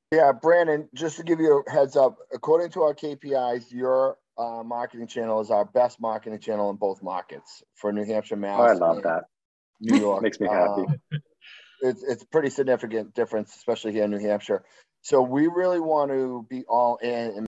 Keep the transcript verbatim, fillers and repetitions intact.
Yeah, Brandon, just to give you a heads up, according to our K P Is, your uh, marketing channel is our best marketing channel in both markets for New Hampshire, Oh, I Mass, love and that. New York. Makes me happy. Um, it's it's pretty significant difference, especially here in New Hampshire. So we really want to be all in and